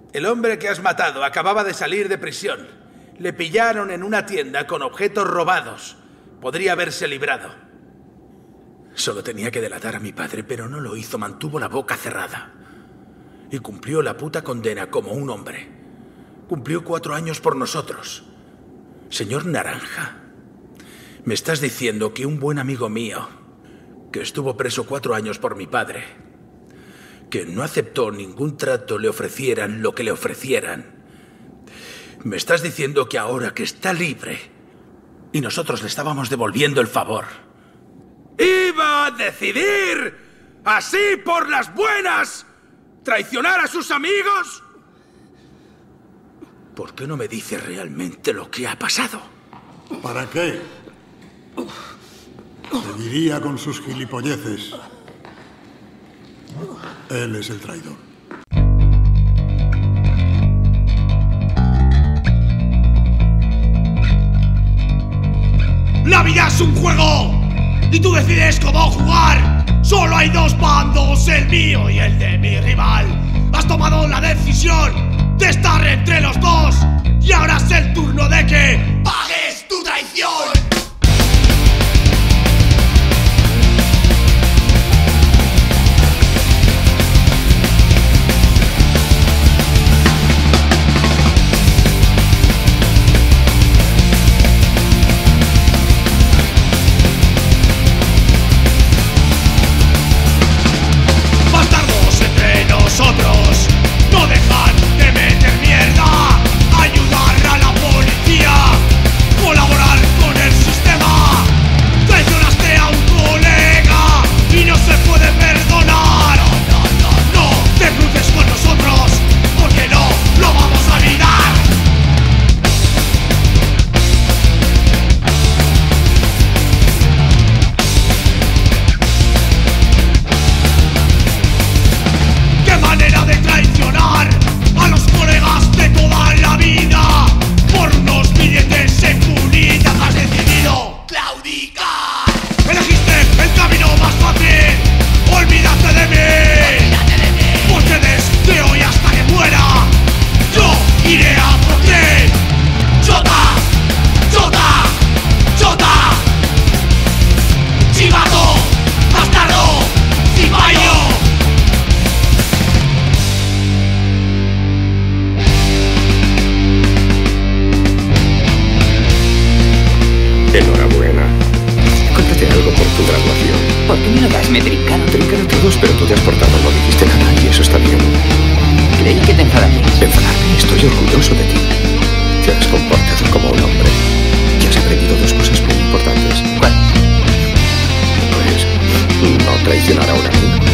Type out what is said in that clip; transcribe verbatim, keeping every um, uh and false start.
El hombre que has matado acababa de salir de prisión. Le pillaron en una tienda con objetos robados. Podría haberse librado. Solo tenía que delatar a mi padre, pero no lo hizo. Mantuvo la boca cerrada. Y cumplió la puta condena como un hombre. Cumplió cuatro años por nosotros. Señor Naranja, me estás diciendo que un buen amigo mío, que estuvo preso cuatro años por mi padre, que no aceptó ningún trato le ofrecieran lo que le ofrecieran, me estás diciendo que ahora que está libre y nosotros le estábamos devolviendo el favor, iba a decidir, así por las buenas, traicionar a sus amigos? ¿Por qué no me dice realmente lo que ha pasado? ¿Para qué? Te diría con sus gilipolleces. Él es el traidor. ¡La vida es un juego! Y tú decides cómo jugar. Solo hay dos bandos, el mío y el de mi rival. Has tomado la decisión de estar entre los dos, y ahora es el turno de que pagues tu traición. Bastardos entre nosotros no dejan de meter mierda, ayudar a la policía, colaborar con el sistema. Traicionaste a un colega y no se puede perdonar. No, no, no, no te cruces con nosotros, porque no lo vamos a olvidar. ¡Qué manera de traicionar a los colegas de toda la vida! Por unos billetes en punita has decidido claudicar. Elegiste el camino más fácil. Olvídate de mí. Olvídate de mí. Porque desde hoy hasta que muera yo iré a por ti. Chota, chota, chota, chivato, bastardo, cibayo. Enhorabuena. Cómprate algo por tu graduación. ¿Por qué me lo das? Me trincaron. Trincaron todos, pero tú te has portado, no dijiste nada y eso está bien. Creí que te enfadarías. Enfadarme, estoy orgulloso de ti. Te has comportado como un hombre. Y has aprendido dos cosas muy importantes. ¿Cuál? Pues, no traicionar a un amigo